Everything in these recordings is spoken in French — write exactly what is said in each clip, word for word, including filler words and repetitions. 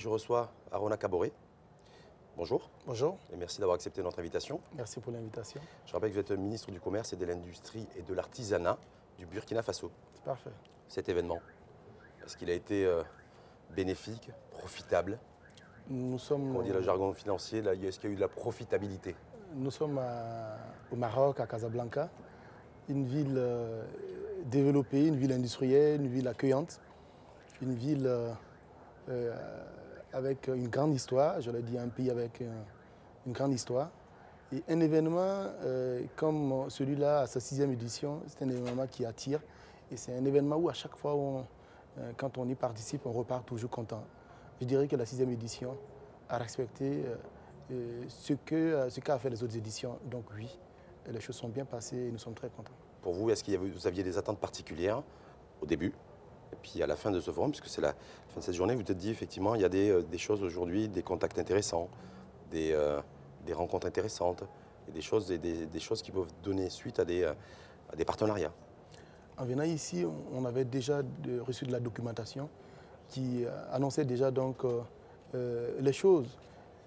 je reçois Arona Kaboré. Bonjour. Bonjour. Et merci d'avoir accepté notre invitation. Merci pour l'invitation. Je rappelle que vous êtes ministre du Commerce et de l'Industrie et de l'Artisanat du Burkina Faso. C'est parfait. Cet événement, est-ce qu'il a été euh, bénéfique, profitable? Nous sommes, Quand on dit le jargon financier, là, est-ce qu'il y a eu de la profitabilité? Nous sommes à, au Maroc, à Casablanca, une ville euh, développée, une ville industrielle, une ville accueillante, une ville euh, euh, avec une grande histoire, je l'ai dit, un pays avec euh, une grande histoire. Et un événement euh, comme celui-là, à sa sixième édition, c'est un événement qui attire. Et c'est un événement où à chaque fois, on, euh, quand on y participe, on repart toujours content. Je dirais que la sixième édition a respecté euh, euh, ce qu'a ce qu'a fait les autres éditions. Donc oui, les choses sont bien passées et nous sommes très contents. Pour vous, est-ce que vous aviez des attentes particulières au début et puis à la fin de ce forum, puisque c'est la fin de cette journée, vous vous êtes dit effectivement il y a des, des choses aujourd'hui, des contacts intéressants, des, euh, des rencontres intéressantes, et des choses, des, des choses qui peuvent donner suite à des, à des partenariats. En venant ici, on avait déjà de, reçu de la documentation qui annonçait déjà donc euh, euh, les choses.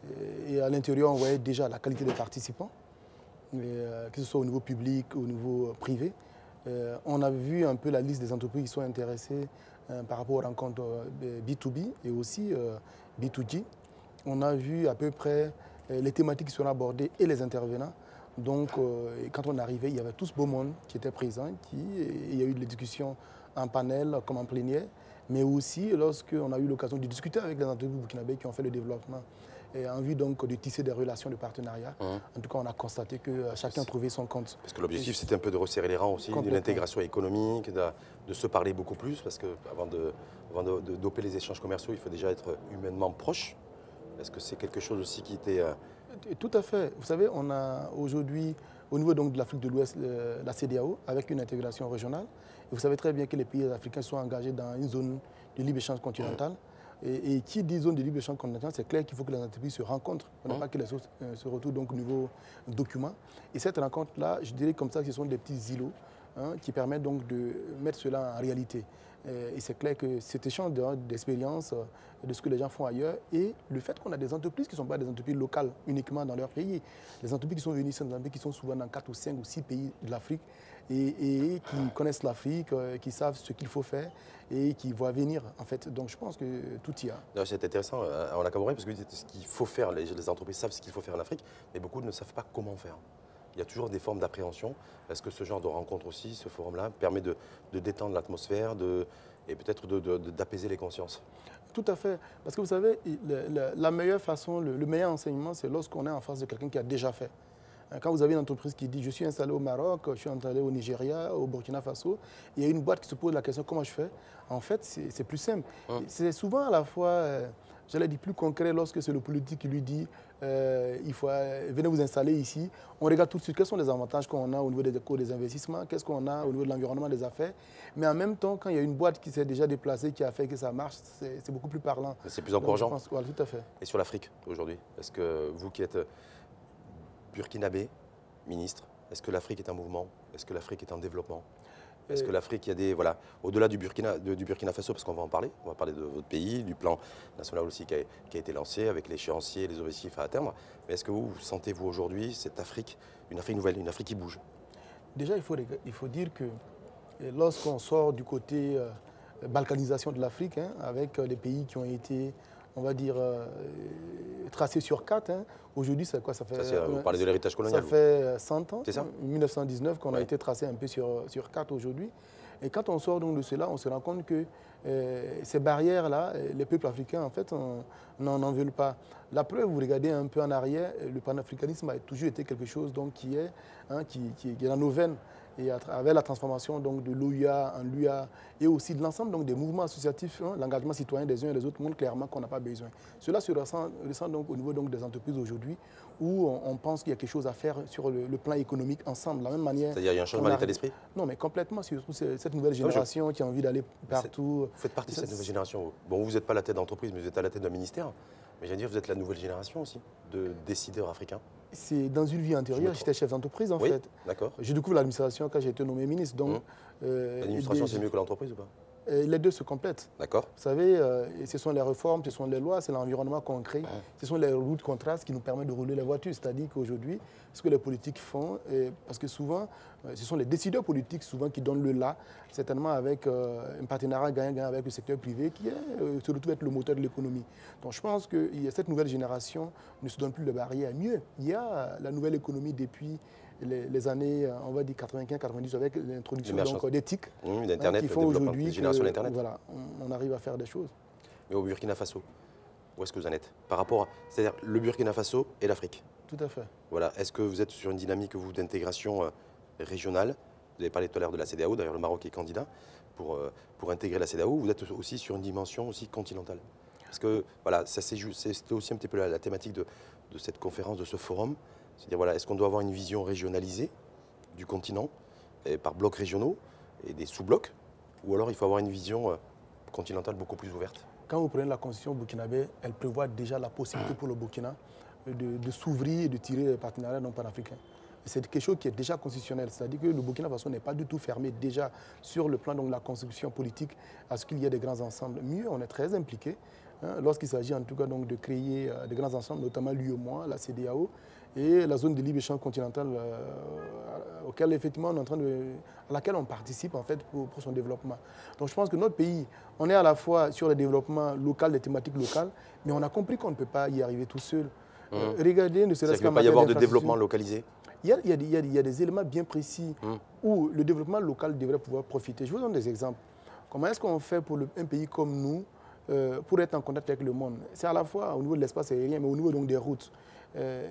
Et à l'intérieur, on voyait déjà la qualité des participants, et, euh, que ce soit au niveau public, au niveau privé. Euh, on a vu un peu la liste des entreprises qui sont intéressées euh, par rapport aux rencontres euh, B deux B et aussi euh, B deux G. On a vu à peu près euh, les thématiques qui seront abordées et les intervenants. Donc, euh, quand on arrivait, il y avait tout ce beau monde qui était présent. Qui, il y a eu des discussions en panel comme en plénière, mais aussi lorsqu'on a eu l'occasion de discuter avec les entreprises burkinabés qui ont fait le développement et en vue donc de tisser des relations de partenariat. Mmh. En tout cas, on a constaté que chacun trouvait son compte. Parce que l'objectif, c'était un peu de resserrer les rangs aussi, de l'intégration économique, de, de se parler beaucoup plus, parce qu'avant de, avant de, de doper les échanges commerciaux, il faut déjà être humainement proche. Est-ce que c'est quelque chose aussi qui était... Euh... Tout à fait. Vous savez, on a aujourd'hui, au niveau donc de l'Afrique de l'Ouest, euh, la C E D E A O, avec une intégration régionale. Et vous savez très bien que les pays africains sont engagés dans une zone de libre-échange continentale. Mmh. Et, et qui dit zone de libre-échange continental, c'est clair qu'il faut que les entreprises se rencontrent, pour ne mmh. pas que les autres euh, se retrouvent donc au niveau document. Et cette rencontre-là, je dirais comme ça, ce sont des petits îlots hein, qui permettent donc de mettre cela en réalité. Et c'est clair que cet échange d'expérience, de ce que les gens font ailleurs, et le fait qu'on a des entreprises qui ne sont pas des entreprises locales uniquement dans leur pays, les entreprises qui sont venues, sont des entreprises qui sont souvent dans quatre ou cinq ou six pays de l'Afrique et, et qui connaissent l'Afrique, qui savent ce qu'il faut faire et qui voient venir en fait. Donc je pense que tout y a. C'est intéressant en Kaboré parce que ce qu'il faut faire, les, les entreprises savent ce qu'il faut faire en Afrique, mais beaucoup ne savent pas comment faire. Il y a toujours des formes d'appréhension. Est-ce que ce genre de rencontre aussi, ce forum-là, permet de, de détendre l'atmosphère et peut-être d'apaiser de, de, les consciences? Tout à fait. Parce que vous savez, la, la meilleure façon, le, le meilleur enseignement, c'est lorsqu'on est en face de quelqu'un qui a déjà fait. Quand vous avez une entreprise qui dit « je suis installé au Maroc, je suis installé au Nigeria, au Burkina Faso », il y a une boîte qui se pose la question « comment je fais ?» En fait, c'est plus simple. Hum. C'est souvent à la fois, euh, je l'ai dit, plus concret lorsque c'est le politique qui lui dit euh, « il faut euh, venez vous installer ici ». On regarde tout de suite quels sont les avantages qu'on a au niveau des échos, des investissements, qu'est-ce qu'on a au niveau de l'environnement des affaires. Mais en même temps, quand il y a une boîte qui s'est déjà déplacée, qui a fait que ça marche, c'est beaucoup plus parlant. C'est plus encourageant. Donc, je pense, voilà, tout à fait. Et sur l'Afrique aujourd'hui, est-ce que vous qui êtes burkinabé, ministre, est-ce que l'Afrique est un mouvement? Est-ce que l'Afrique est en développement? Est-ce que l'Afrique, il y a des... Voilà, au-delà du Burkina, de, du Burkina Faso, parce qu'on va en parler, on va parler de votre pays, du plan national aussi qui a, qui a été lancé avec l'échéancier, les objectifs à atteindre. Mais est-ce que vous, vous sentez, vous, aujourd'hui, cette Afrique, une Afrique nouvelle, une Afrique qui bouge? Déjà, il faut, il faut dire que lorsqu'on sort du côté euh, balkanisation de l'Afrique, hein, avec les pays qui ont été, on va dire, euh, tracés sur quatre, hein, aujourd'hui, c'est quoi ça fait? Ça, vous parlez de l'héritage colonial. Ça fait cent ans, c'est ça, mille neuf cent dix-neuf, qu'on ouais. a été tracé un peu sur, sur quatre aujourd'hui. Et quand on sort donc de cela, on se rend compte que euh, ces barrières-là, les peuples africains, en fait, n'en veulent pas. La preuve, vous regardez un peu en arrière, le panafricanisme a toujours été quelque chose donc, qui, est, hein, qui, qui, qui est dans nos veines. Et à travers la transformation donc, de l'O U A en l'U A et aussi de l'ensemble des mouvements associatifs, hein, l'engagement citoyen des uns et des autres montre clairement qu'on n'a pas besoin. Cela se ressent, ressent donc, au niveau donc, des entreprises aujourd'hui où on, on pense qu'il y a quelque chose à faire sur le, le plan économique ensemble, de la même manière. C'est-à-dire qu'il y a un changement d'état d'esprit? Non, mais complètement, surtout cette nouvelle génération non, je... qui a envie d'aller partout. Vous faites partie de cette nouvelle génération. Bon, vous n'êtes pas à la tête d'entreprise, mais vous êtes à la tête d'un ministère. Mais j'allais dire, vous êtes la nouvelle génération aussi de décideurs africains. C'est dans une vie antérieure, j'étais chef d'entreprise en oui, fait. D'accord. Je découvre l'administration quand j'ai été nommé ministre. Donc, mmh. euh, l'administration, c'est mieux que l'entreprise ou pas? Et les deux se complètent. D'accord. Vous savez, euh, ce sont les réformes, ce sont les lois, c'est l'environnement qu'on crée, Ouais. ce sont les routes qu'on trace qui nous permettent de rouler les voitures. C'est-à-dire qu'aujourd'hui, ce que les politiques font, et parce que souvent, euh, ce sont les décideurs politiques souvent qui donnent le là, certainement avec euh, un partenariat gagnant-gagnant avec le secteur privé qui est, euh, se retrouve être le moteur de l'économie. Donc je pense que cette nouvelle génération ne se donne plus de barrières. Mieux, il y a la nouvelle économie depuis Les, les années, on va dire quatre-vingt-quinze quatre-vingt-dix, avec l'introduction des T I C, mmh, d'Internet, hein, qui font aujourd'hui génération d'Internet. Voilà, on, on arrive à faire des choses. Mais au Burkina Faso, où est-ce que vous en êtes par rapport à, c'est-à-dire le Burkina Faso et l'Afrique? Tout à fait. Voilà, est-ce que vous êtes sur une dynamique vous d'intégration euh, régionale? Vous avez parlé tout à l'heure de la C E D A O, d'ailleurs le Maroc est candidat pour, euh, pour intégrer la C E D A O. Vous êtes aussi sur une dimension aussi continentale. Parce que voilà, ça c'est c'était aussi un petit peu la, la thématique de, de cette conférence, de ce forum. C'est-à-dire, voilà, est-ce qu'on doit avoir une vision régionalisée du continent, et par blocs régionaux et des sous-blocs, ou alors il faut avoir une vision euh, continentale beaucoup plus ouverte? Quand vous prenez la constitution burkinabé, elle prévoit déjà la possibilité pour le Burkina de, de s'ouvrir et de tirer des partenariats non panafricains. C'est quelque chose qui est déjà constitutionnel, c'est-à-dire que le Burkina Faso n'est pas du tout fermé déjà sur le plan de la construction politique à ce qu'il y ait des grands ensembles. Mieux, on est très impliqué hein, lorsqu'il s'agit en tout cas donc, de créer euh, des grands ensembles, notamment l'U E M O A, la C E D A O, et la zone de libre-échange continentale euh, auquel, effectivement, on est en train de, à laquelle on participe en fait, pour, pour son développement. Donc je pense que notre pays, on est à la fois sur le développement local, des thématiques locales, mais on a compris qu'on ne peut pas y arriver tout seul. Mmh. Euh, regardez, ne serait-ce qu'en matière d'infrastructure. Il ne peut pas y avoir de développement localisé? il y, a, il, y a, il, y a, il y a des éléments bien précis mmh. où le développement local devrait pouvoir profiter. Je vous donne des exemples. Comment est-ce qu'on fait pour le, un pays comme nous euh, pour être en contact avec le monde? C'est à la fois au niveau de l'espace aérien, mais au niveau donc, des routes. Euh,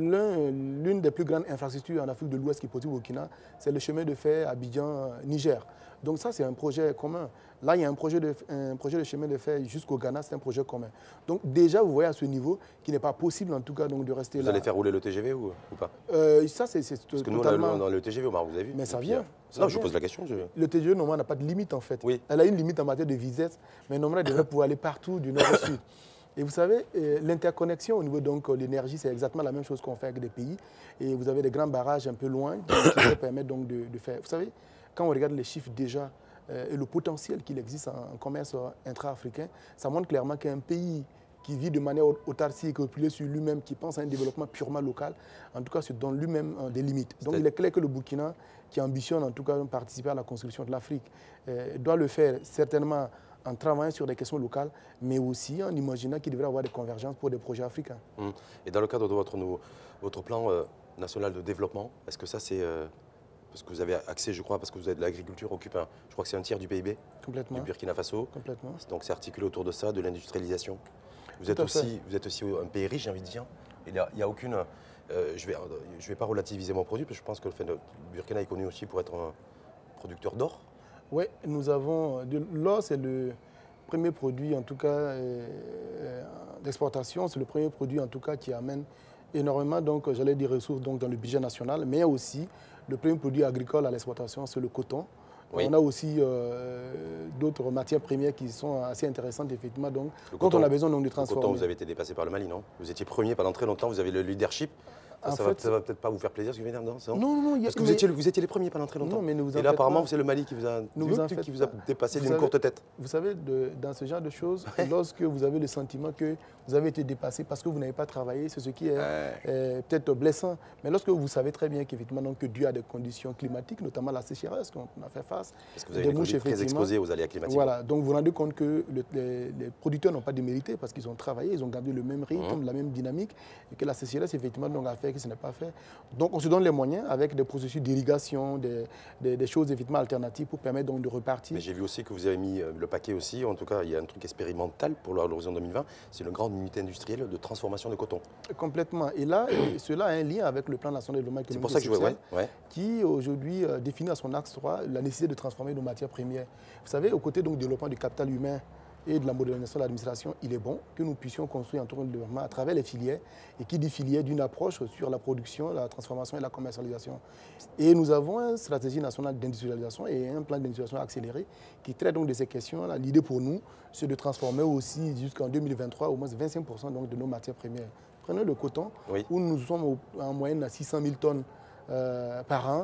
L'une des plus grandes infrastructures en Afrique de l'Ouest qui est possible au Burkina, c'est le chemin de fer Abidjan-Niger. Donc ça, c'est un projet commun. Là, il y a un projet de, un projet de chemin de fer jusqu'au Ghana, c'est un projet commun. Donc déjà, vous voyez à ce niveau qu'il n'est pas possible, en tout cas, donc, de rester vous là. Vous allez faire rouler le T G V ou, ou pas? euh, Ça, c'est Parce que totalement... nous, on a le T G V au Maroc, vous avez vu? Mais ça vient. Ça non, vient. je pose la question. Je... Le T G V, normalement, n'a pas de limite, en fait. Oui. Elle a une limite en matière de vitesse, mais normalement, elle devrait pouvoir aller partout, du nord au sud. Et vous savez, euh, l'interconnexion au niveau de l'énergie, c'est exactement la même chose qu'on fait avec des pays. Et vous avez des grands barrages un peu loin qui permettent donc de, de faire. Vous savez, quand on regarde les chiffres déjà euh, et le potentiel qu'il existe en, en commerce intra-africain, ça montre clairement qu'un pays qui vit de manière autarcique, replié sur lui-même, qui pense à un développement purement local, en tout cas se donne lui-même euh, des limites. Donc il est clair que le Burkina, qui ambitionne en tout cas de participer à la construction de l'Afrique, euh, doit le faire certainement en travaillant sur des questions locales, mais aussi en imaginant qu'il devrait y avoir des convergences pour des projets africains. Mmh. Et dans le cadre de votre, votre plan euh, national de développement, est-ce que ça c'est... Euh, parce que vous avez accès, je crois, parce que vous avez de l'agriculture, occupe un, je crois que c'est un tiers du P I B Complètement. Du Burkina Faso. Complètement. Donc c'est articulé autour de ça, de l'industrialisation. Vous, êtes aussi, vous êtes aussi un pays riche, j'ai envie de dire. Il n'y a, il y a aucune... Euh, je ne vais, je vais pas relativiser mon produit, parce que je pense que le, fait, le Burkina est connu aussi pour être un producteur d'or. Oui, nous avons... L'or, c'est le premier produit, en tout cas, euh, d'exportation. C'est le premier produit, en tout cas, qui amène énormément, donc, j'allais dire, ressources donc, dans le budget national, mais aussi le premier produit agricole à l'exportation, c'est le coton. Oui. On a aussi euh, d'autres matières premières qui sont assez intéressantes, effectivement, donc, le quand coton, on a besoin donc, de transformer. Le coton, vous avez été dépassé par le Mali, non? Vous étiez premier pendant très longtemps, vous avez le leadership. Ça, ça, fait, va, va peut-être pas vous faire plaisir ce que je viens de dire, non? Non, non, non. Parce que vous, étiez, vous étiez les premiers pendant très longtemps. Non, mais ne vous en Et là, apparemment, pas. c'est le Mali qui vous a, ne vous en qui vous a dépassé d'une savez, courte tête. Vous savez, de, dans ce genre de choses, ouais. lorsque vous avez le sentiment que vous avez été dépassé parce que vous n'avez pas travaillé, c'est ce qui est, ouais. est peut-être blessant. Mais lorsque vous savez très bien qu'effectivement, que Dieu a des conditions climatiques, notamment la sécheresse qu'on a fait face. Parce que vous avez des mouches très exposées aux aléas climatiques. Voilà, donc vous vous rendez compte que le, les, les producteurs n'ont pas démérité parce qu'ils ont travaillé, ils ont gardé le même rythme, mmh. la même dynamique, et que la sécheresse, effectivement, donc, a fait que ce n'est pas fait. Donc on se donne les moyens avec des processus d'irrigation, des, des, des choses effectivement alternatives pour permettre donc de repartir. Mais j'ai vu aussi que vous avez mis le paquet aussi, en tout cas il y a un truc expérimental pour l'horizon deux mille vingt, c'est une grande unité industrielle de transformation de coton. Complètement. Et là, et cela a un lien avec le plan national de développement économique. C'est pour ça que je vois, ouais, ouais. Qui aujourd'hui euh, définit à son axe trois la nécessité de transformer nos matières premières. Vous savez, au côté donc du développement du capital humain et de la modernisation de l'administration, il est bon que nous puissions construire un tour de développement à travers les filières, et qui dit filière d'une approche sur la production, la transformation et la commercialisation. Et nous avons une stratégie nationale d'industrialisation et un plan d'industrialisation accéléré qui traite donc de ces questions. L'idée pour nous, c'est de transformer aussi jusqu'en deux mille vingt-trois au moins vingt-cinq pour cent donc de nos matières premières. Prenez le coton, oui. où nous sommes en moyenne à six cent mille tonnes euh, par an.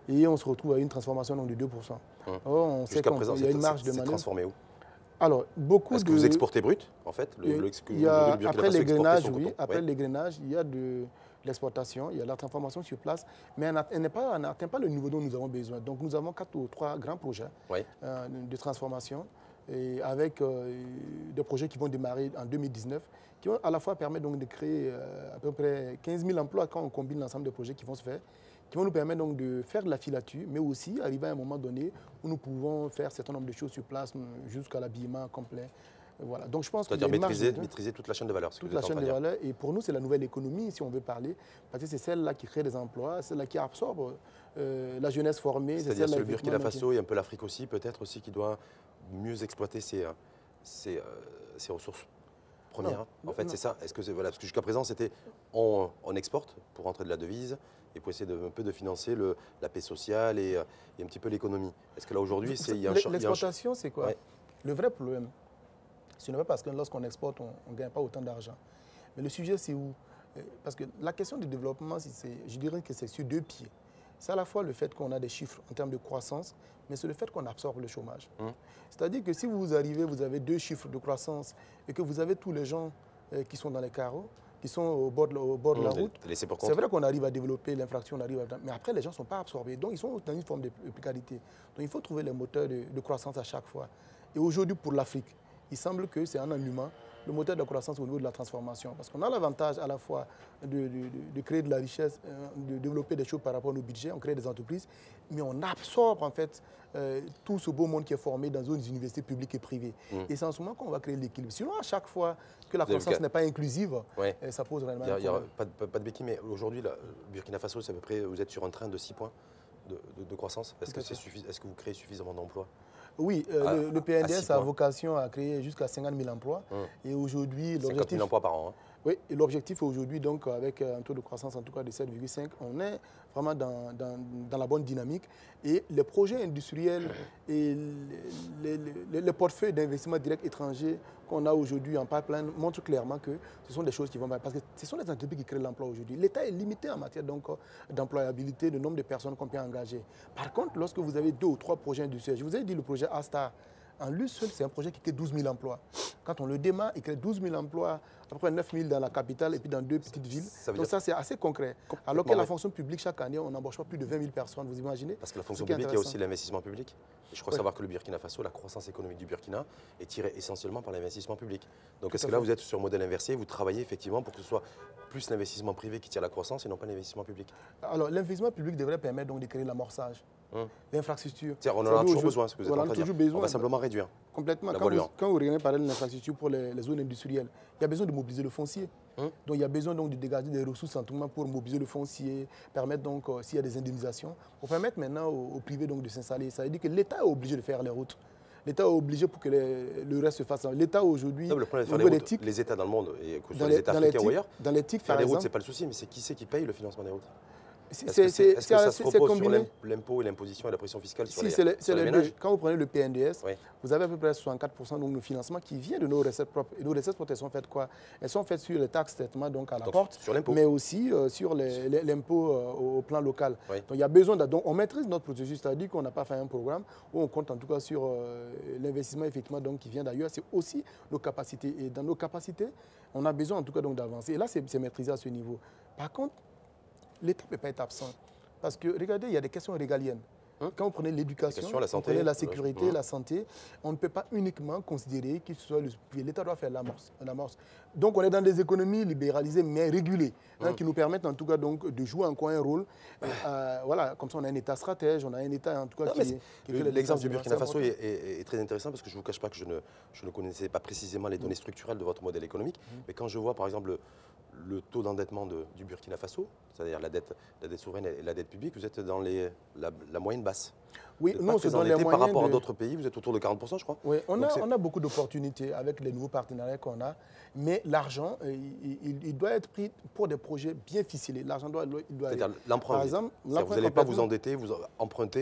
et on se retrouve à une transformation donc, de deux pour cent. Hum. Alors, on sait qu'il y a une marge de manœuvre. Transformé où? Alors, beaucoup Est-ce de... que vous exportez brut, en fait le, il, le, il y a, le après les grenages, oui. coton. Après ouais. les grenages, il y a de l'exportation, il y a de la transformation sur place, mais elle n'atteint pas le niveau dont nous avons besoin. Donc, nous avons quatre ou trois grands projets ouais. euh, de transformation, et avec euh, des projets qui vont démarrer en deux mille dix-neuf, qui vont à la fois permettre donc de créer euh, à peu près quinze mille emplois quand on combine l'ensemble des projets qui vont se faire, qui vont nous permettre donc de faire de la filature, mais aussi arriver à un moment donné où nous pouvons faire un certain nombre de choses sur place jusqu'à l'habillement complet. Voilà. Donc je pense que c'est-à-dire maîtriser, maîtriser toute la chaîne de valeur. Toute la chaîne de valeur. Et pour nous, c'est la nouvelle économie, si on veut parler, parce que c'est celle-là qui crée des emplois, celle-là qui absorbe euh, la jeunesse formée. C'est-à-dire sur le Burkina Faso et un peu l'Afrique aussi, peut-être aussi, qui doit mieux exploiter ses, ses, ses ressources premières. Non, en fait, c'est ça. Est-ce que c'est voilà, parce que jusqu'à présent, c'était on, on exporte pour rentrer de la devise et pour essayer de, un peu de financer le, la paix sociale et, et un petit peu l'économie. Est-ce que là aujourd'hui, c'est il y a un l'exportation, c'est quoi? Ouais. Le vrai problème, ce n'est pas parce que lorsqu'on exporte, on ne gagne pas autant d'argent. Mais le sujet, c'est où? Parce que la question du développement, je dirais que c'est sur deux pieds. C'est à la fois le fait qu'on a des chiffres en termes de croissance, mais c'est le fait qu'on absorbe le chômage. Mmh. C'est-à-dire que si vous arrivez, vous avez deux chiffres de croissance et que vous avez tous les gens euh, qui sont dans les carreaux, qui sont au bord de, au bord de mmh, la route, c'est vrai qu'on arrive à développer l'infraction, on arrive à... mais après les gens ne sont pas absorbés. Donc ils sont dans une forme de précarité. Donc il faut trouver les moteurs de, de croissance à chaque fois. Et aujourd'hui, pour l'Afrique, il semble que c'est en un humain le moteur de la croissance au niveau de la transformation. Parce qu'on a l'avantage à la fois de, de, de créer de la richesse, de développer des choses par rapport à nos budgets, on crée des entreprises, mais on absorbe en fait euh, tout ce beau monde qui est formé dans nos universités publiques et privées. Mmh. Et c'est en ce moment qu'on va créer l'équilibre. Sinon, à chaque fois que la croissance n'est pas inclusive, ouais. ça pose réellement un problème. Pas de, pas de béquilles, mais aujourd'hui, Burkina Faso, c'est à peu près, vous êtes sur un train de six points de, de, de croissance. Est-ce que, est est-ce que vous créez suffisamment d'emplois? Oui, euh, ah, le, le P N D S a vocation à créer jusqu'à cinquante mille emplois. Hum. Et aujourd'hui, l'objectif... cinquante mille emplois par an. Hein. Oui, et l'objectif aujourd'hui, donc, avec un taux de croissance en tout cas de sept virgule cinq, on est vraiment dans, dans, dans la bonne dynamique. Et les projets industriels et les, les, les, les portefeuilles d'investissement direct étrangers qu'on a aujourd'hui en pipeline montrent clairement que ce sont des choses qui vont... Parce que ce sont les entreprises qui créent l'emploi aujourd'hui. L'État est limité en matière d'employabilité, de nombre de personnes qu'on peut engager. Par contre, lorsque vous avez deux ou trois projets industriels, je vous ai dit le projet Astar, en lui seul, c'est un projet qui crée douze mille emplois. Quand on le démarre, il crée douze mille emplois, à peu près neuf mille dans la capitale et puis dans deux petites villes. Ça Donc ça, c'est assez concret. Alors que la fonction publique, chaque année, on n'embauche pas plus de vingt mille personnes, vous imaginez? Parce que la fonction publique, il y a aussi l'investissement public. Et je crois ouais. savoir que le Burkina Faso, la croissance économique du Burkina est tirée essentiellement par l'investissement public. Donc est-ce que là, vous êtes sur un modèle inversé, vous travaillez effectivement pour que ce soit plus l'investissement privé qui tire la croissance et non pas l'investissement public? Alors l'investissement public devrait permettre donc de créer l'amorçage. Hum. L'infrastructure. On en a toujours besoin, ce que vous êtes en train de dire. Besoin, on va simplement réduire. Complètement. Quand vous, quand vous regardez par exemple l'infrastructure pour les, les zones industrielles, il y a besoin de mobiliser le foncier. Hum. Donc il y a besoin donc de dégager des ressources en tout moment pour mobiliser le foncier, permettre donc, euh, s'il y a des indemnisations, pour permettre maintenant au, au privé donc de s'installer. Ça veut dire que l'État est obligé de faire les routes. L'État est obligé pour que les, le reste se fasse. L'État aujourd'hui, le problème de faire les routes, les États dans le monde, et que ce soit les États africains ou ailleurs, dans l'éthique, faire les routes, c'est pas le souci, mais c'est qui c'est qui paye le financement des routes? C'est -ce que ça se repose sur l'impôt et l'imposition et la pression fiscale sur si, les, les, sur les les ménages? Quand vous prenez le P N D S, oui. vous avez à peu près soixante-quatre pour cent de nos financements qui viennent de nos recettes propres. Et nos recettes propres, elles sont faites quoi? Elles sont faites sur les taxes traitement donc à la donc, porte, sur l'impôt, mais aussi euh, sur l'impôt euh, au plan local. Oui. Donc il y a besoin de, donc on maîtrise notre processus, c'est-à-dire qu'on n'a pas fait un programme où on compte en tout cas sur euh, l'investissement effectivement donc qui vient d'ailleurs. C'est aussi nos capacités. Et dans nos capacités, on a besoin en tout cas donc d'avancer. Et là, c'est maîtrisé à ce niveau. Par contre, l'État ne peut pas être absent. Parce que, regardez, il y a des questions régaliennes. Hein? Quand vous prenez l'éducation, vous prenez la sécurité, mmh. la santé, on ne peut pas uniquement considérer que ce soit le privé. L'État doit faire l'amorce. Donc, on est dans des économies libéralisées, mais régulées, mmh. hein, qui nous permettent en tout cas donc, de jouer encore un rôle. Euh, voilà, comme ça, on a un État stratège, on a un État en tout cas non, qui... qui L'exemple du Burkina Faso est, est, est très intéressant parce que je ne vous cache pas que je ne, je ne connaissais pas précisément les données mmh. structurelles de votre modèle économique. Mmh. Mais quand je vois, par exemple, le taux d'endettement du Burkina Faso, c'est-à-dire la dette, la dette souveraine et la dette publique, vous êtes dans les, la, la moyenne basse. Oui, non, c'est dans les moyennes. Par rapport de... à d'autres pays, vous êtes autour de quarante pour cent, je crois. Oui, on, a, on a beaucoup d'opportunités avec les nouveaux partenariats qu'on a, mais l'argent, il, il, il doit être pris pour des projets bien ficelés. L'argent doit, il doit. C'est-à-dire l'emprunt. Par exemple, vous n'allez pas vous endetter, vous emprunter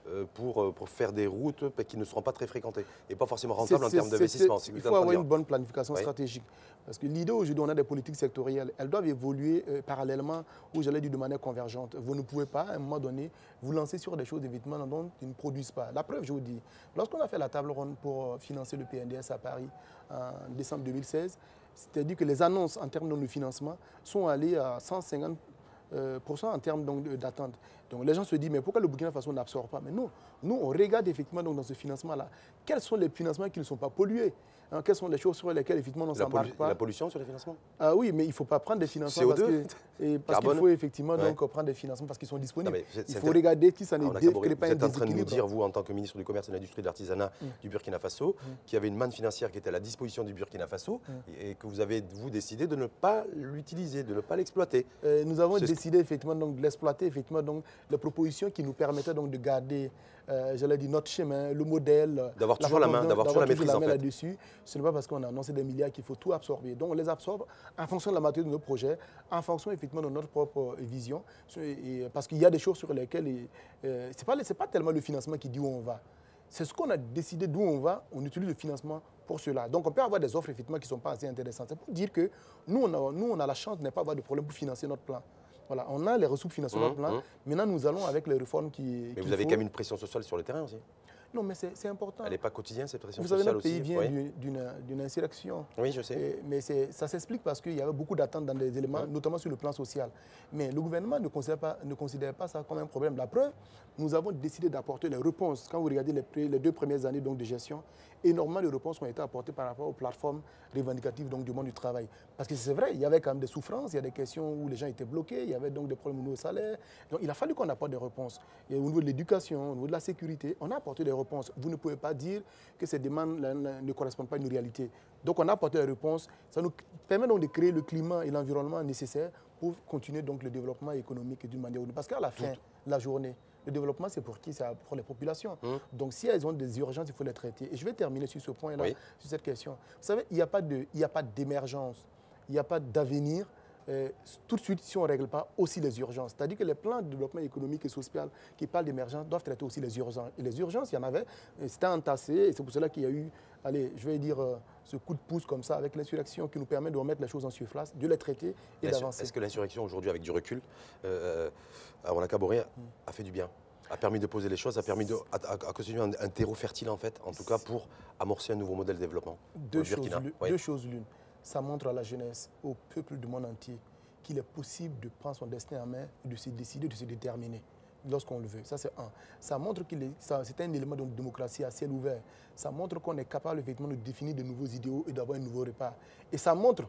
euh, pour, pour faire des routes qui ne seront pas très fréquentées et pas forcément rentables en termes d'investissement. Il faut avoir une bonne planification oui. stratégique. Parce que l'idée aujourd'hui, on a des politiques sectorielles, elles doivent évoluer euh, parallèlement ou j'allais dire de manière convergente. Vous ne pouvez pas, à un moment donné, vous lancer sur des choses évidemment dont ils ne produisent pas. La preuve, je vous dis, lorsqu'on a fait la table ronde pour financer le P N D S à Paris en décembre deux mille seize, c'est-à-dire que les annonces en termes de financement sont allées à cent cinquante pour cent en termes d'attente. Donc les gens se disent, mais pourquoi le Burkina Faso n'absorbe pas? Mais non, nous on regarde effectivement donc, dans ce financement-là, quels sont les financements qui ne sont pas pollués, hein, quelles sont les choses sur lesquelles effectivement on ne s'embarque pas. La pollution sur les financements? Ah oui, mais il ne faut pas prendre des financements C O deux, parce qu'il faut effectivement donc, ouais. prendre des financements parce qu'ils sont disponibles. Non, il faut regarder qui s'en est défini. Vous êtes en train de nous dire, vous, en tant que ministre du Commerce et de l'Industrie et de l'Artisanat mm. du Burkina Faso, mm. qu'il y avait une manne financière qui était à la disposition du Burkina Faso mm. et que vous avez, vous, décidé de ne pas l'utiliser, de ne pas l'exploiter. Euh, nous avons décidé effectivement donc, de l'exploiter, effectivement donc, les propositions qui nous permettaient donc, de garder, euh, j'allais dire, notre chemin, le modèle. D'avoir toujours la main, d'avoir toujours la maîtrise en fait. Là-dessus. Ce n'est pas parce qu'on a annoncé des milliards qu'il faut tout absorber. Donc on les absorbe en fonction de la maturité de nos projets, en fonction effectivement de notre propre vision. Et, parce qu'il y a des choses sur lesquelles, euh, ce n'est pas, c'est pas tellement le financement qui dit où on va. C'est ce qu'on a décidé d'où on va, on utilise le financement pour cela. Donc on peut avoir des offres effectivement qui ne sont pas assez intéressantes. C'est pour dire que nous on, a, nous, on a la chance de ne pas avoir de problème pour financer notre plan. Voilà, on a les ressources financières mmh, notre plan. Mmh. Maintenant, nous allons avec les réformes qui... Mais vous avez faut... quand même une pression sociale sur le terrain aussi. Non, mais c'est important. Elle n'est pas quotidienne, cette pression vous sociale aussi. Vous savez, notre pays aussi. vient oui. d'une insurrection. Oui, je sais. Et, mais ça s'explique parce qu'il y avait beaucoup d'attentes dans des éléments, oui. notamment sur le plan social. Mais le gouvernement ne considère pas, ne considère pas ça comme un problème. La preuve, nous avons décidé d'apporter les réponses. Quand vous regardez les, les deux premières années donc, de gestion, énormément de réponses ont été apportées par rapport aux plateformes revendicatives donc, du monde du travail. Parce que c'est vrai, il y avait quand même des souffrances, il y a des questions où les gens étaient bloqués, il y avait donc des problèmes au niveau salaire. Donc il a fallu qu'on apporte des réponses. Et au niveau de l'éducation, au niveau de la sécurité, on a apporté des réponses. Vous ne pouvez pas dire que ces demandes ne correspondent pas à une réalité. Donc on a apporté des réponses. Ça nous permet donc de créer le climat et l'environnement nécessaires pour continuer donc le développement économique d'une manière ou d'une autre. Parce qu'à la fin de la journée, le développement, c'est pour qui? C'est pour les populations. Mmh. Donc, si elles ont des urgences, il faut les traiter. Et je vais terminer sur ce point-là, oui. sur cette question. Vous savez, il n'y a pas d'émergence, il n'y a pas d'avenir. Euh, tout de suite, si on ne règle pas aussi les urgences. C'est-à-dire que les plans de développement économique et social qui parlent d'émergence doivent traiter aussi les urgences. Et les urgences, il y en avait, c'était entassé. Et c'est pour cela qu'il y a eu, allez, je vais dire, euh, ce coup de pouce comme ça avec l'insurrection qui nous permet de remettre les choses en surface, de les traiter et d'avancer. Est-ce que l'insurrection, aujourd'hui, avec du recul, euh, à Ouanakaboré, a, a fait du bien? A permis de poser les choses, a permis de à, à, à constituer un, un terreau fertile, en fait, en tout cas pour amorcer un nouveau modèle de développement. Deux choses, oui. Deux choses l'une. Ça montre à la jeunesse, au peuple du monde entier, qu'il est possible de prendre son destin en main et de se décider, de se déterminer lorsqu'on le veut. Ça, c'est un. Ça montre que c'est un élément de démocratie à ciel ouvert. Ça montre qu'on est capable, effectivement, de définir de nouveaux idéaux et d'avoir un nouveau repas. Et ça montre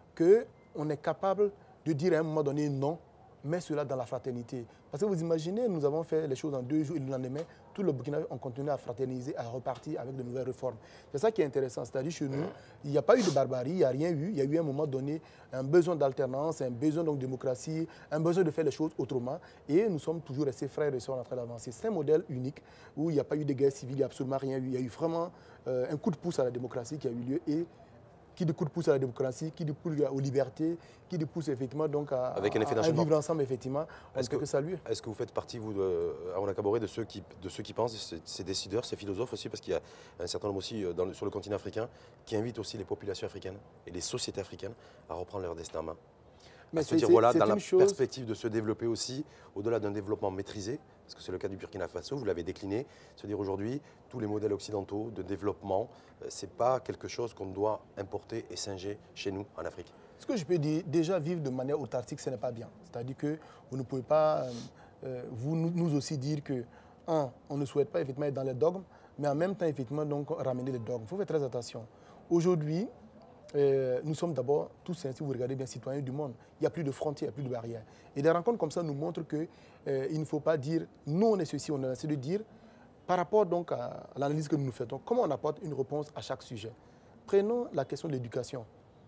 qu'on est capable de dire à un moment donné non, mais cela dans la fraternité. Parce que vous imaginez, nous avons fait les choses en deux jours et le lendemain, tout le Burkina ont continué à fraterniser, à repartir avec de nouvelles réformes. C'est ça qui est intéressant. C'est-à-dire chez nous, il n'y a pas eu de barbarie, il n'y a rien eu. Il y a eu à un moment donné un besoin d'alternance, un besoin de démocratie, un besoin de faire les choses autrement. Et nous sommes toujours restés frères et sœurs en train d'avancer. C'est un modèle unique où il n'y a pas eu de guerre civile, il n'y a absolument rien eu. Il y a eu vraiment euh, un coup de pouce à la démocratie qui a eu lieu. Et qui dit coup de pouce à la démocratie, qui dit pouce aux libertés, qui dit pouce effectivement donc à, Avec un effet à, à vivre ensemble effectivement. Est-ce que, que, saluer. Est-ce que vous faites partie, vous, de, à Ouanakaboré, de ceux qui, de ceux qui pensent, ces, ces décideurs, ces philosophes aussi, parce qu'il y a un certain nombre aussi dans le, sur le continent africain, qui invitent aussi les populations africaines et les sociétés africaines à reprendre leur destin en main? Mais à se dire, voilà, dans la chose... perspective de se développer aussi, au-delà d'un développement maîtrisé, parce que c'est le cas du Burkina Faso, vous l'avez décliné, se dire aujourd'hui, tous les modèles occidentaux de développement, ce n'est pas quelque chose qu'on doit importer et singer chez nous, en Afrique. Ce que je peux dire, déjà vivre de manière autarcique, ce n'est pas bien. C'est-à-dire que vous ne pouvez pas, euh, vous nous aussi dire que, un, on ne souhaite pas effectivement être dans les dogmes, mais en même temps, effectivement, donc, ramener les dogmes. Il faut faire très attention. Aujourd'hui, Euh, nous sommes d'abord tous, si vous regardez bien, citoyens du monde. Il n'y a plus de frontières, il n'y a plus de barrières. Et des rencontres comme ça nous montrent qu'il euh, ne faut pas dire nous on est ceci, on est ceci, de dire par rapport donc à, à l'analyse que nous nous faisons, comment on apporte une réponse à chaque sujet. Prenons la question de l'éducation.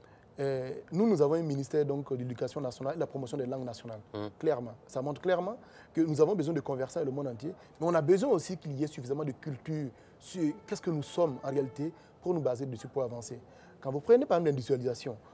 Euh, nous, nous avons un ministère donc, de l'éducation nationale et de la promotion des langues nationales. Mmh. Clairement. Ça montre clairement que nous avons besoin de converser avec le monde entier, mais on a besoin aussi qu'il y ait suffisamment de culture sur qu'est-ce que nous sommes en réalité pour nous baser dessus pour avancer. Quand vous prenez par exemple l'industrialisation,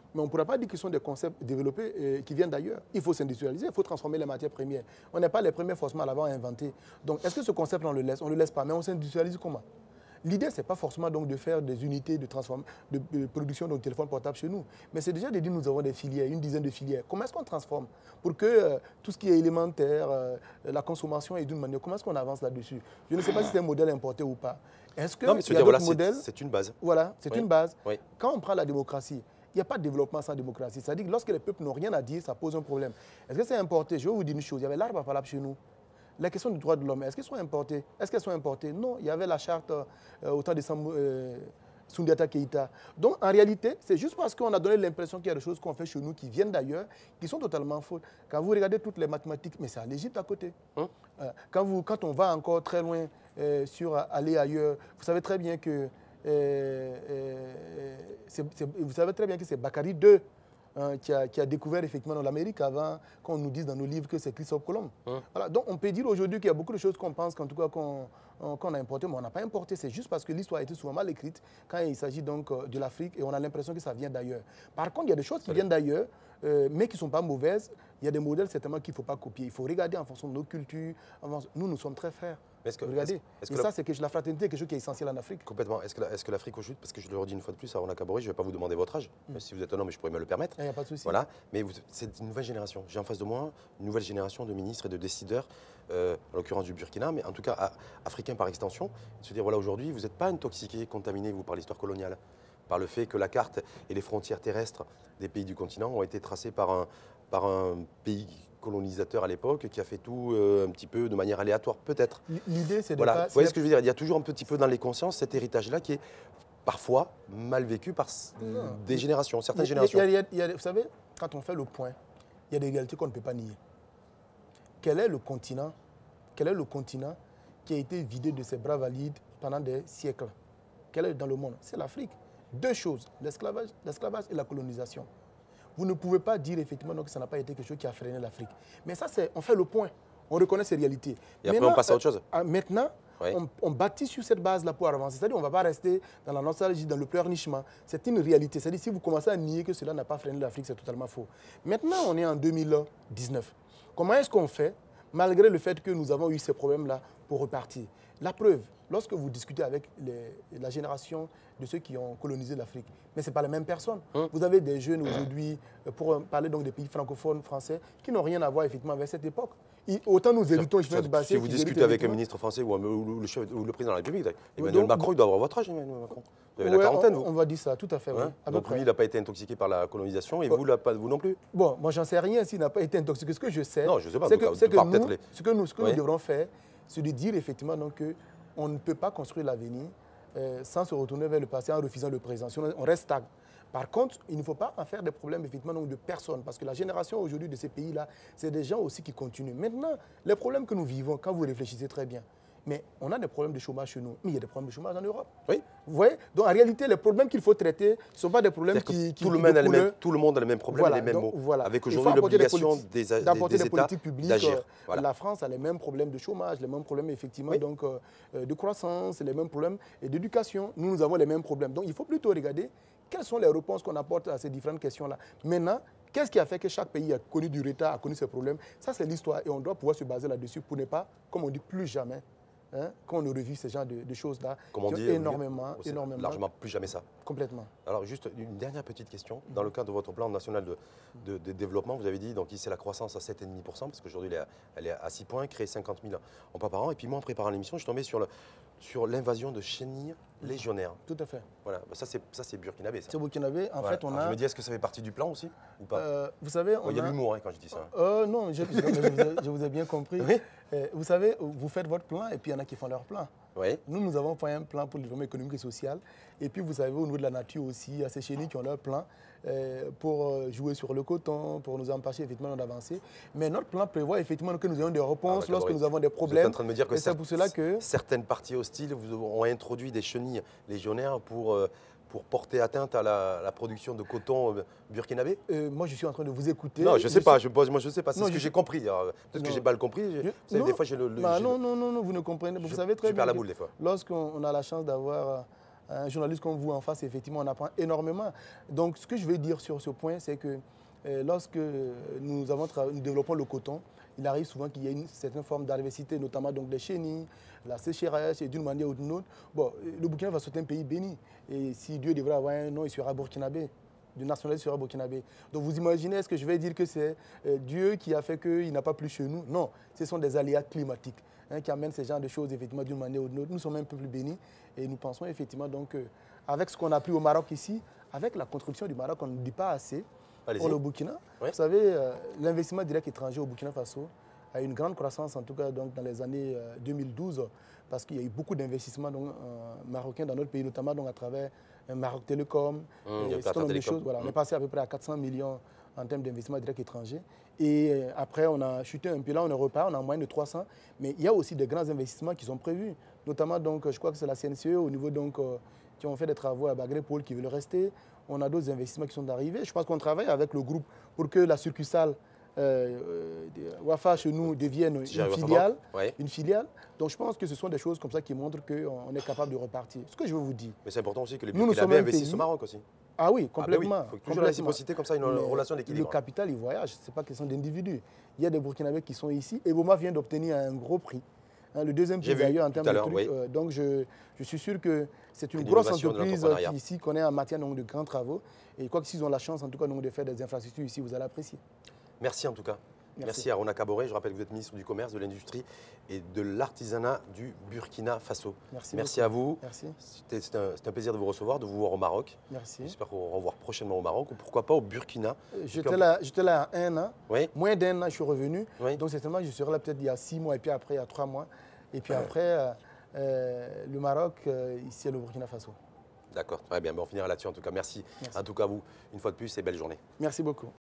Mais on ne pourra pas dire que ce sont des concepts développés et qui viennent d'ailleurs. Il faut s'industrialiser, il faut transformer les matières premières. On n'est pas les premiers forcément à l'avoir inventé. Donc, est-ce que ce concept, on le laisse? On ne le laisse pas, mais on s'industrialise comment? L'idée, ce n'est pas forcément donc de faire des unités de, de, de production de téléphone portable chez nous, mais c'est déjà de dire que nous avons des filières, une dizaine de filières. Comment est-ce qu'on transforme pour que euh, tout ce qui est élémentaire, euh, la consommation est d'une manière, comment est-ce qu'on avance là-dessus? Je ne sais pas si c'est un modèle importé ou pas. Est-ce qu'il y a d'autres voilà, modèles? C'est une base. Voilà, c'est oui. une base. Oui. Quand on prend la démocratie, il n'y a pas de développement sans démocratie. C'est-à-dire que lorsque les peuples n'ont rien à dire, ça pose un problème. Est-ce que c'est importé? Je vais vous dire une chose, il y avait l'arbre à palabre chez nous. Les questions du droit de l'homme, est-ce qu'elles sont importées? Est-ce qu'elles sont importées? Non, il y avait la charte euh, au temps de euh, Soundiata Keïta. Donc, en réalité, c'est juste parce qu'on a donné l'impression qu'il y a des choses qu'on fait chez nous qui viennent d'ailleurs, qui sont totalement fausses. Quand vous regardez toutes les mathématiques, mais c'est à l'Égypte à côté. Hein? Euh, quand, vous, quand on va encore très loin euh, sur aller ailleurs, vous savez très bien que, euh, euh, c'est, c'est, vous savez très bien que c'est Bakary deux. Hein, qui, a, qui a découvert effectivement dans l'Amérique avant qu'on nous dise dans nos livres que c'est Christophe Colomb. Hein? Voilà, donc on peut dire aujourd'hui qu'il y a beaucoup de choses qu'on pense qu'en tout cas qu'on qu'on a importées, mais on n'a pas importé. C'est juste parce que l'histoire a été souvent mal écrite quand il s'agit donc de l'Afrique et on a l'impression que ça vient d'ailleurs. Par contre, il y a des choses qui viennent d'ailleurs, euh, mais qui ne sont pas mauvaises. Il y a des modèles certainement qu'il ne faut pas copier. Il faut regarder en fonction de nos cultures. Nous, nous sommes très frères. Est-ce que, regardez. Est-ce, est-ce et que ça, c'est que la fraternité est quelque chose qui est essentiel en Afrique. Complètement. Est-ce que, est-ce que l'Afrique aujourd'hui, parce que je le redis une fois de plus, à Rona Kabori, je ne vais pas vous demander votre âge, mm. si vous êtes un homme, mais je pourrais me le permettre. Il n'y a pas de souci. Voilà. Mais vous, c'est une nouvelle génération. J'ai en face de moi une nouvelle génération de ministres et de décideurs, euh, en l'occurrence du Burkina, mais en tout cas à, africains par extension. De se dire, voilà, aujourd'hui, vous n'êtes pas intoxiqués, contaminés, vous, par l'histoire coloniale, par le fait que la carte et les frontières terrestres des pays du continent ont été tracées par un, par un pays colonisateur à l'époque qui a fait tout euh, un petit peu de manière aléatoire, peut-être. L'idée, c'est de voilà. pas... Vous voyez ce que je veux dire? Il y a toujours un petit peu dans les consciences cet héritage-là qui est parfois mal vécu par non. des générations, certaines il y a, générations. Il y a, il y a, vous savez, quand on fait le point, il y a des réalités qu'on ne peut pas nier. Quel est le continent, quel est le continent qui a été vidé de ses bras valides pendant des siècles? Quel est dans le monde? C'est l'Afrique. Deux choses, l'esclavage, l'esclavage et la colonisation. Vous ne pouvez pas dire effectivement non, que ça n'a pas été quelque chose qui a freiné l'Afrique. Mais ça, c'est, on fait le point. On reconnaît ces réalités. Et après, maintenant, on passe à autre chose. Euh, maintenant, oui. on, on bâtit sur cette base-là pour avancer. C'est-à-dire qu'on ne va pas rester dans la nostalgie, dans le pleurnichement. C'est une réalité. C'est-à-dire si vous commencez à nier que cela n'a pas freiné l'Afrique, c'est totalement faux. Maintenant, on est en deux mille dix-neuf. Comment est-ce qu'on fait, malgré le fait que nous avons eu ces problèmes-là, pour repartir? La preuve, lorsque vous discutez avec les, la génération de ceux qui ont colonisé l'Afrique, mais ce n'est pas les mêmes personnes. Hein? Vous avez des jeunes aujourd'hui, pour parler donc des pays francophones français, qui n'ont rien à voir effectivement avec cette époque. Et autant nous héritons, je viens de Si vous discutez avec un ministre français ou, un, ou, le, chef, ou le président de la République, Emmanuel donc, Macron, il doit avoir votre âge, Emmanuel Macron. Vous avez ouais, la quarantaine, on, vous. On va dire ça, tout à fait. Hein? Oui, à donc lui, il n'a pas été intoxiqué par la colonisation et oh. vous, là, pas, vous non plus. Bon, moi, j'en sais rien s'il n'a pas été intoxiqué. Ce que je sais, non, je sais pas, c'est que, c'est que, que nous, les... ce que nous, ce que oui. nous devrons faire, c'est de dire effectivement donc, que on ne peut pas construire l'avenir euh, sans se retourner vers le passé en refusant le présent. Sinon, on reste stagne. Par contre, il ne faut pas en faire des problèmes effectivement donc, de personnes, parce que la génération aujourd'hui de ces pays-là, c'est des gens aussi qui continuent. Maintenant, les problèmes que nous vivons, quand vous réfléchissez très bien, mais on a des problèmes de chômage chez nous, mais il y a des problèmes de chômage en Europe. Oui. Vous voyez? Donc en réalité, les problèmes qu'il faut traiter ne sont pas des problèmes qui, qui, tout, qui le même, même, tout le monde a les mêmes problèmes voilà, et les mêmes donc, mots. Voilà. Avec aujourd'hui l'obligation des, des, d'apporter des, des des États politiques publiques. d'agir. Voilà. La France a les mêmes problèmes de chômage, les mêmes problèmes effectivement oui. donc, euh, de croissance, les mêmes problèmes d'éducation. Nous, nous avons les mêmes problèmes. Donc il faut plutôt regarder quelles sont les réponses qu'on apporte à ces différentes questions-là. Maintenant, qu'est-ce qui a fait que chaque pays a connu du retard, a connu ses problèmes? Ça, c'est l'histoire et on doit pouvoir se baser là-dessus pour ne pas, comme on dit, plus jamais, hein, qu'on ne revive ce genre de, de choses-là. Comme on dit, énormément, oui, énormément. Largement plus jamais ça. Complètement. Alors, juste une dernière petite question. Dans le cadre de votre plan national de, de, de développement, vous avez dit donc ici la croissance à sept virgule cinq pour cent, parce qu'aujourd'hui, elle, elle est à six points, créer cinquante mille emplois par an. Et puis moi, en préparant l'émission, je suis tombé sur, le, sur l'invasion de chenilles légionnaires. Tout à fait. Voilà, ça c'est burkinabé. C'est burkinabé. En voilà. fait, on Alors, a... Je me dis, est-ce que ça fait partie du plan aussi ou pas euh, Vous savez, on Il y a a... l'humour hein, quand je dis ça. Euh, non, je, je, je, vous ai, je vous ai bien compris. Oui. Euh, vous savez, vous faites votre plan et puis il y en a qui font leur plan. Oui. Nous, nous avons fait un plan pour le développement économique et social. Et puis, vous savez, au niveau de la nature aussi, il y a ces chenilles qui ont leur plan euh, pour jouer sur le coton, pour nous empêcher effectivement d'avancer. Mais notre plan prévoit effectivement que nous ayons des réponses ah, lorsque nous avons des problèmes. Vous êtes en train de me dire que, c'est pour cela que certaines parties hostiles ont introduit des chenilles légionnaires pour... Euh, pour porter atteinte à la, la production de coton burkinabé euh, Moi, je suis en train de vous écouter. Non, je ne sais je pas. Suis... Je pose, moi, je sais pas. C'est ce je... que j'ai compris. Peut-être que j'ai mal compris. Je... Je... Non, des fois, j'ai le. le bah, non, non, non, non, vous ne comprenez. Vous je... savez très je bien. perds la boule des fois. Lorsqu'on a la chance d'avoir un journaliste comme vous en face, effectivement, on apprend énormément. Donc, ce que je veux dire sur ce point, c'est que euh, lorsque nous, avons nous développons le coton, il arrive souvent qu'il y ait une certaine forme d'adversité, notamment donc des chenilles, la sécheresse, et d'une manière ou d'une autre. Bon, le Burkina Faso est un pays béni. Et si Dieu devrait avoir un nom, il sera burkinabé. Du nationaliste sera burkinabé. Donc vous imaginez, est-ce que je vais dire que c'est euh, Dieu qui a fait qu'il n'a pas plu chez nous? Non, ce sont des aléas climatiques hein, qui amènent ces genres de choses effectivement d'une manière ou d'une autre. Nous sommes un peu plus bénis et nous pensons effectivement donc euh, avec ce qu'on a pris au Maroc ici, avec la contribution du Maroc, on ne dit pas assez pour le Burkina. Oui. Vous savez, euh, l'investissement direct étranger au Burkina Faso a eu une grande croissance, en tout cas donc, dans les années euh, deux mille douze, parce qu'il y a eu beaucoup d'investissements euh, marocains dans notre pays, notamment donc, à travers euh, Maroc Télécom. Mmh, et un certain nombre de choses. Voilà, mmh. On est passé à peu près à quatre cents millions en termes d'investissement direct étranger. Et euh, après, on a chuté un peu là, on est reparti, on a en moyenne de trois cents. Mais il y a aussi de grands investissements qui sont prévus, notamment, donc, je crois que c'est la C N C E au niveau donc, euh, qui ont fait des travaux à Bagré-Pôle qui veulent rester. On a d'autres investissements qui sont arrivés. Je pense qu'on travaille avec le groupe pour que la succursale euh, euh, Wafa chez nous devienne une filiale, ouais. une filiale. Donc je pense que ce sont des choses comme ça qui montrent qu'on est capable de repartir. Ce que je veux vous dire. Mais c'est important aussi que les Burkinabés investissent au Maroc aussi. Ah oui, complètement. Ah ben oui. Il faut que toujours la réciprocité comme ça, une Mais relation d'équilibre. Le capital, il voyage, ce n'est pas question d'individus. Il y a des Burkinabés qui sont ici. Et Boma vient d'obtenir un gros prix. Hein, le deuxième prix d'ailleurs en termes de trucs. Oui. Euh, donc je, je suis sûr que c'est une grosse entreprise qui ici connaît en matière donc, de grands travaux. Et je crois que s'ils ont la chance en tout cas donc, de faire des infrastructures ici, vous allez apprécier. Merci en tout cas. Merci, Merci à Rona Kaboré. Je rappelle que vous êtes ministre du Commerce, de l'Industrie et de l'Artisanat du Burkina Faso. Merci, Merci à vous. Merci. C'était un, un plaisir de vous recevoir, de vous voir au Maroc. Merci. J'espère qu'on va vous revoir prochainement au Maroc ou pourquoi pas au Burkina. J'étais là, là un an. Oui. Moins d'un an, je suis revenu. Oui. Donc certainement, je serai là peut-être il y a six mois et puis après, il y a trois mois. Et puis après, euh, euh, le Maroc, euh, ici, le Burkina Faso. D'accord, très bien. Ben, on finira là-dessus en tout cas. Merci, Merci. En tout cas à vous, une fois de plus, et belle journée. Merci beaucoup.